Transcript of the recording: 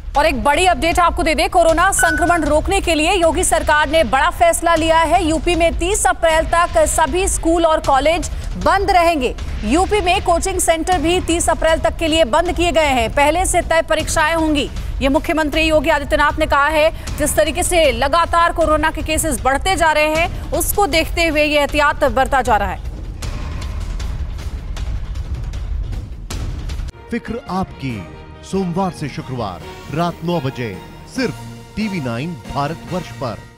और एक बड़ी अपडेट आपको दे दें, कोरोना संक्रमण रोकने के लिए योगी सरकार ने बड़ा फैसला लिया है। यूपी में 30 अप्रैल तक सभी स्कूल और कॉलेज बंद रहेंगे। यूपी में कोचिंग सेंटर भी 30 अप्रैल तक के लिए बंद किए गए हैं। पहले से तय परीक्षाएं होंगी। ये मुख्यमंत्री योगी आदित्यनाथ ने कहा है। जिस तरीके से लगातार कोरोना के केसेस बढ़ते जा रहे हैं, उसको देखते हुए ये एहतियात बरता जा रहा है। फिक्र आपकी, सोमवार से शुक्रवार रात 9 बजे सिर्फ TV9 भारतवर्ष पर।